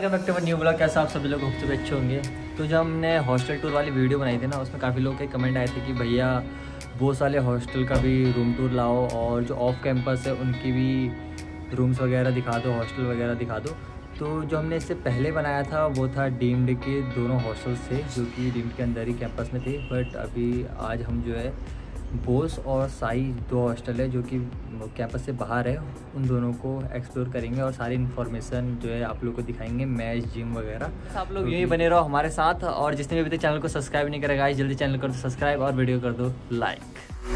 Welcome back to my new blog. कैसा आप सभी लोग होप से अच्छे होंगे। तो जब हमने हॉस्टल टूर वाली वीडियो बनाई थी ना, उसमें काफ़ी लोग के कमेंट आए थे कि भैया वो साले हॉस्टल का भी रूम टूर लाओ और जो ऑफ कैंपस है उनकी भी रूम्स वगैरह दिखा दो, हॉस्टल वगैरह दिखा दो। तो जो हमने इससे पहले बनाया था वो था डीम्ड के दोनों हॉस्टल्स थे जो कि डीम्ड के अंदर ही कैंपस में थे। बट अभी आज हम जो है बोस और साई दो हॉस्टल है जो कि कैंपस से बाहर है, उन दोनों को एक्सप्लोर करेंगे और सारी इन्फॉर्मेशन जो है आप लोगों को दिखाएंगे, मैच जिम वगैरह। आप लोग यही बने रहो हमारे साथ, और जिसने भी अभी तक चैनल को सब्सक्राइब नहीं करेगा जल्दी चैनल कर दो सब्सक्राइब और वीडियो कर दो लाइक।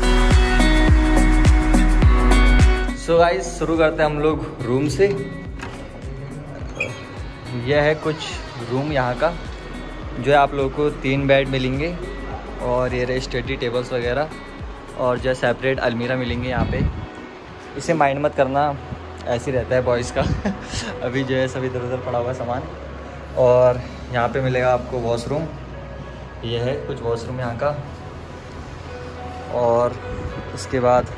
सो गाइस शुरू करते हैं हम लोग रूम से। यह है कुछ रूम यहाँ का, जो है आप लोगों को 3 बेड मिलेंगे और ये रहे स्टडी टेबल्स वगैरह, और जो है सेपरेट अलमीरा मिलेंगे यहाँ पे। इसे माइंड मत करना, ऐसे ही रहता है बॉयज़ का अभी जो है सब इधर उधर पड़ा हुआ है सामान। और यहाँ पे मिलेगा आपको वॉशरूम, ये है कुछ वॉशरूम यहाँ का। और उसके बाद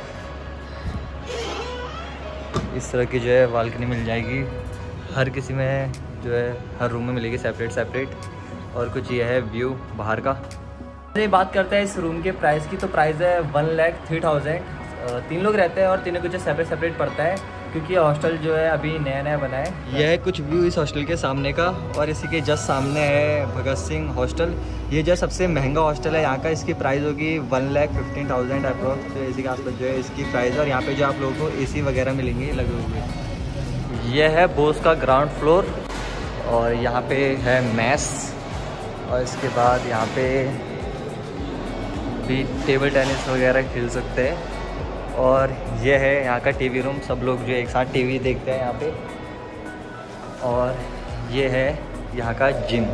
इस तरह की जो है बालकनी मिल जाएगी, हर किसी में जो है हर रूम में मिलेगी सेपरेट सेपरेट। और कुछ ये है व्यू बाहर का। ये बात करते हैं इस रूम के प्राइस की, तो प्राइस है 1,03,000। 3 लोग रहते हैं और तीनों कुछ सेपरेट सेपरेट पड़ता है क्योंकि हॉस्टल जो है अभी नया नया बना है। यह है कुछ व्यू इस हॉस्टल के सामने का, और इसी के जस्ट सामने है भगत सिंह हॉस्टल। ये जो सबसे महंगा हॉस्टल है यहाँ का, इसकी प्राइस होगी 1,15,000 अप्रोक्स, तो इसी के आसपास जो है इसकी प्राइस। और यहाँ पे जो आप लोगों को AC वगैरह मिलेंगे लगे हुए। यह है बोस का ग्राउंड फ्लोर, और यहाँ पे है मैस, और इसके बाद यहाँ पे भी टेबल टेनिस वगैरह खेल सकते हैं। और ये है यहाँ का टीवी रूम, सब लोग जो एक साथ टीवी देखते हैं यहाँ पे। और ये है यहाँ का जिम।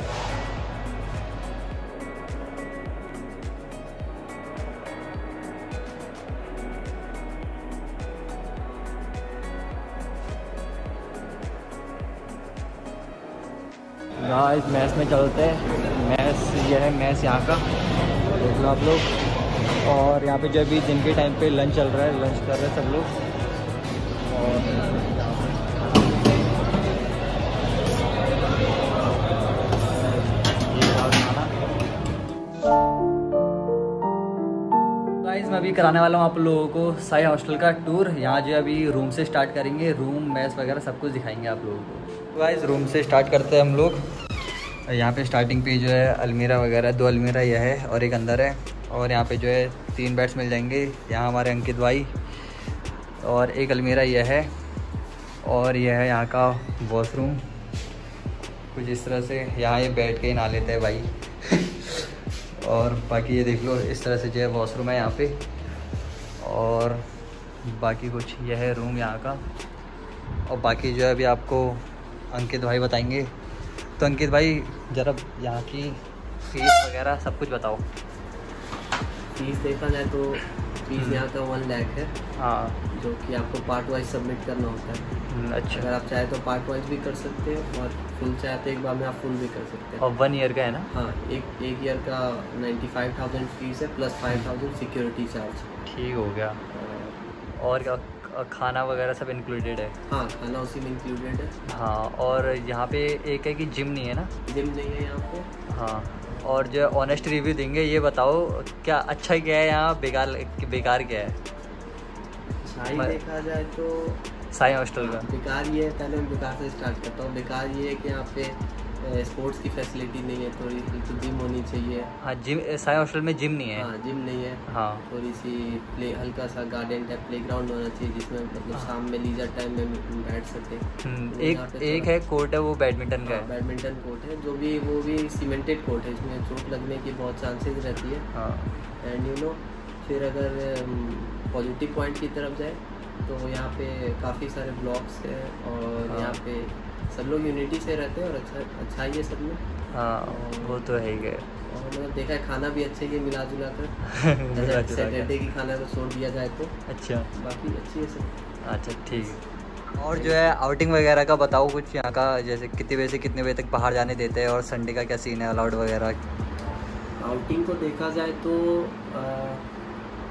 गाइस मैस में चलते हैं। मैस ये है मैस यहाँ का, देख लो आप लोग। और यहाँ पे जो अभी दिन के टाइम पे लंच चल रहा है, लंच कर रहे हैं सब लोग। और गाइस मैं अभी कराने वाला हूँ आप लोगों को साई हॉस्टल का टूर। यहाँ जो अभी रूम से स्टार्ट करेंगे, रूम मैस वगैरह सब कुछ दिखाएंगे आप लोगों को। तो गाइस रूम से स्टार्ट करते हैं हम लोग। यहाँ पे स्टार्टिंग पे जो है अलमीरा वगैरह, 2 अलमीरा यह है और एक अंदर है। और यहाँ पे जो है 3 बेड्स मिल जाएंगे। यहाँ हमारे अंकित भाई, और एक अलमीरा यह है। और यह है यहाँ का वॉशरूम, कुछ इस तरह से। यहाँ ये बैठ के ही नहा लेते हैं भाई और बाकी ये देख लो इस तरह से जो है वॉशरूम है यहाँ पे। और बाकी कुछ यह है रूम यहाँ का। और बाकी जो है अभी आपको अंकित भाई बताएंगे। तो अंकित भाई ज़रा यहाँ की फीस वगैरह सब कुछ बताओ। फीस देखा जाए तो फीस यहाँ का 1 लाख है। हाँ, जो कि आपको पार्ट वाइज सबमिट करना होता है। अच्छा। अगर आप चाहे तो पार्ट वाइज भी कर सकते हैं, और फुल चाहे तो एक बार में आप फुल भी कर सकते हैं। और 1 ईयर का है ना? हाँ, एक ईयर का 95,000 फीस है प्लस 5,000 सिक्योरिटी चार्ज। ठीक हो गया। और क्या खाना वगैरह सब इंक्लूडेड है? हाँ, खाना उसी में इंक्लूडेड है। हाँ, और यहाँ पे एक है कि जिम नहीं है ना? जिम नहीं है यहाँ पे। हाँ, और जो ऑनेस्ट रिव्यू देंगे, ये बताओ क्या अच्छा क्या है यहाँ, बेकार क्या है? साई देखा जाए तो साई हॉस्टल का बेकार ये है। पहले मैं बेकार से स्टार्ट करता हूँ। बेकार ये है कि यहाँ पे स्पोर्ट्स की फैसिलिटी नहीं है, थोड़ी सी जिम होनी चाहिए। हाँ, जिम साई हॉस्टल में जिम नहीं है। हाँ, जिम नहीं है। हाँ, थोड़ी सी हल्का सा गार्डन टाइप प्लेग्राउंड होना चाहिए जिसमें मतलब शाम में लीजर टाइम में बैठ सके। एक है कोर्ट है, वो बैडमिंटन का है। बैडमिंटन कोर्ट है, जो भी वो भी सीमेंटेड कोर्ट है, इसमें चोट लगने की बहुत चांसेस रहती है। हाँ, एंड फिर अगर पॉजिटिव पॉइंट की तरफ जाए तो यहाँ पे काफ़ी सारे ब्लॉक्स हैं, और यहाँ पे सब लोग यूनिटी से रहते हैं, और अच्छा ही है सब में। हाँ, वो तो है ही है। और मतलब देखा है खाना भी अच्छे ही मिला जुला कर सैटरडे की खाना को छोड़ दिया जाए तो। अच्छा, बाकी अच्छी है सब। अच्छा ठीक है। और जो है आउटिंग वगैरह का बताओ कुछ यहाँ का, जैसे कितने बजे से कितने बजे तक बाहर जाने देते हैं, और संडे का क्या सीन है, अलाउड वगैरह? आउटिंग को देखा जाए तो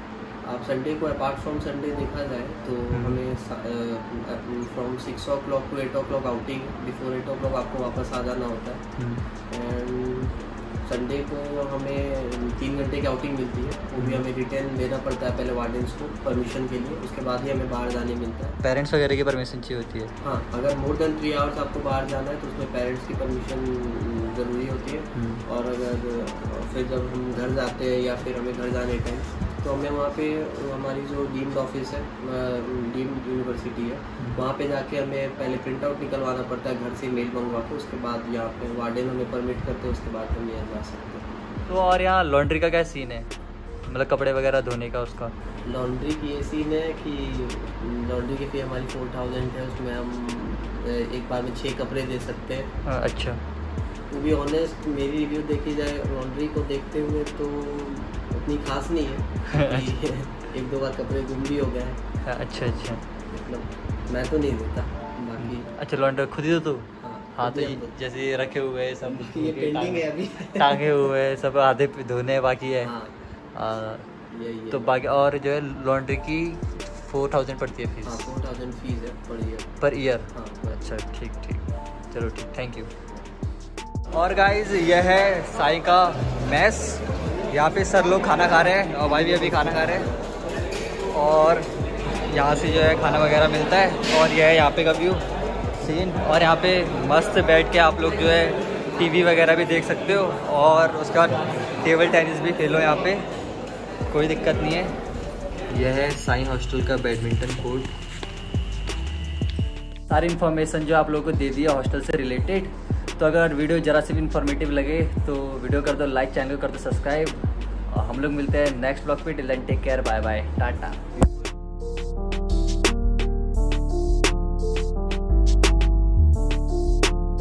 आप संडे को अपार्ट फ्रॉम संडे देखा जाए तो हमें from 6 o'clock to 8 o'clock outing, before 8 o'clock आपको वापस आ जाना होता है। एंड संडे को हमें 3 घंटे की आउटिंग मिलती है, वो भी हमें रिटर्न देना पड़ता है पहले वार्डन्स को परमिशन के लिए, उसके बाद ही हमें बाहर जाने मिलता है। पेरेंट्स वगैरह की परमिशन चाहिए होती है? हाँ, अगर मोर देन 3 hours आपको बाहर जाना है तो उसमें पेरेंट्स की परमिशन ज़रूरी होती है। और अगर फिर जब हम घर जाते हैं या फिर हमें घर जाने टाइम तो हमें वहाँ पे हमारी जो डीम्ड ऑफिस है, डीम्ड यूनिवर्सिटी है, वहाँ पे जाके हमें पहले प्रिंट आउट निकलवाना पड़ता है घर से, मेल मंगवा के, उसके बाद यहाँ पे वार्डन हमें परमिट करते हैं, उसके बाद हम यहाँ जा सकते हैं। तो और यहाँ लॉन्ड्री का क्या सीन है, मतलब कपड़े वगैरह धोने का उसका? लॉन्ड्री की ये सीन है कि लॉन्ड्री की फ़ी हमारी 4000 है, उसमें हम एक बार में 6 कपड़े दे सकते हैं। अच्छा। टू बी ऑनेस्ट मेरी रिव्यू देखी जाए लॉन्ड्री को देखते हुए तो उतनी खास नहीं है। 1-2 बार कपड़े गुम भी हो गए हैं। अच्छा अच्छा, मतलब मैं तो नहीं देता बाकी। अच्छा, लॉन्ड्री खुद ही तो? हाँ, तो खुद ही जैसे रखे हुए हैं सब, ये पेंडिंग है अभी। टांगे हुए हैं सब, आधे धोने बाकी है। हाँ, यही तो बाकी और जो है लॉन्ड्री की 4000 पड़ती है फीस? हाँ, 4000 फीस है पर ईयर। हाँ, अच्छा, ठीक ठीक, चलो ठीक, थैंक यू। और गाइज ये है साईं का मैस, यहाँ पे सर लोग खाना खा रहे हैं और भाई भी अभी खाना खा रहे हैं, और यहाँ से जो है खाना वगैरह मिलता है। और यह है यहाँ पे का व्यू सीन, और यहाँ पे मस्त बैठ के आप लोग जो है टीवी वगैरह भी देख सकते हो, और उसके बाद टेबल टेनिस भी खेलो यहाँ पे, कोई दिक्कत नहीं है। यह है साईं हॉस्टल का बैडमिंटन कोर्ट। सारी इन्फॉर्मेशन जो आप लोगों को दे दिया हॉस्टल से रिलेटेड। तो अगर वीडियो ज़रा सी भी इन्फॉर्मेटिव लगे तो वीडियो कर दो लाइक, चैनल को कर दो सब्सक्राइब, और हम लोग मिलते हैं नेक्स्ट ब्लॉग पे। Till then take care, bye bye, Tata.